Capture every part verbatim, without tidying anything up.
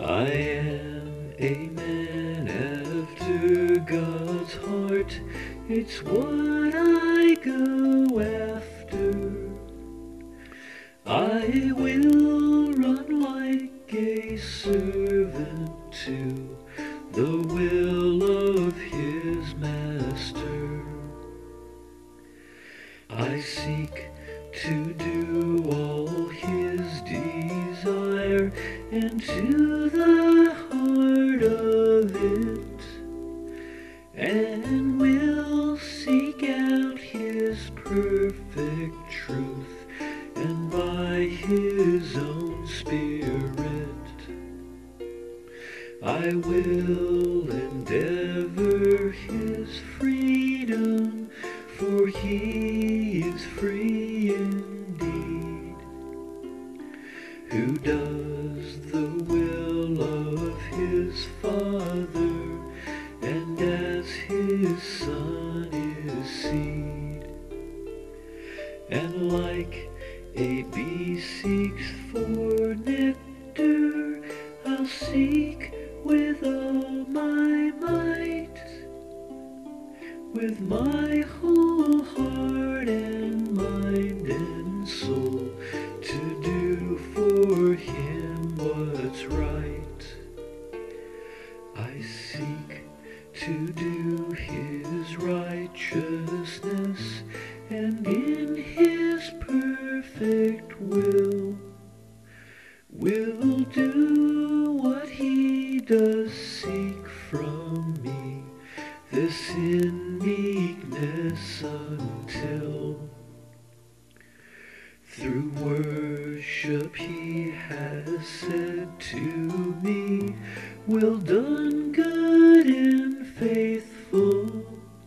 I am a man after God's heart. It's what I go after. I will run like a servant to the will of his master. I seek to do all his desire, and to the heart of it, and will seek out his perfect truth, and by his own Spirit I will endeavor his freedom, for he is free indeed, who does the will of his Father, and as his Son is seed. And like a bee seeks for nectar, I'll seek with all my might, with my whole heart and mind and soul, to do for him what's right. I seek to do his righteousness, and in his perfect will will do what he does seek from me, this in meekness, until through worship he has said to me, well done, good and faithful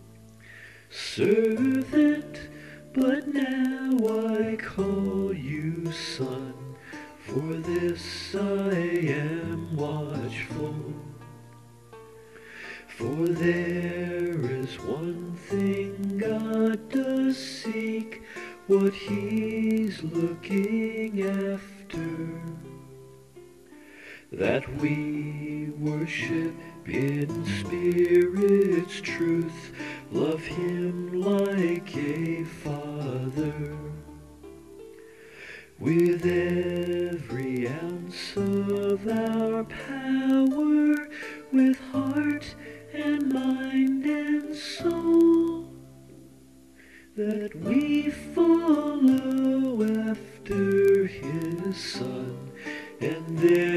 servant, but now I call you son, for this I am watchful. For there is one thing God does seek, what he's looking after, that we worship in spirit's truth, love him like a father, with every ounce of our power, with heart and mind and soul, that we follow after his Son, and there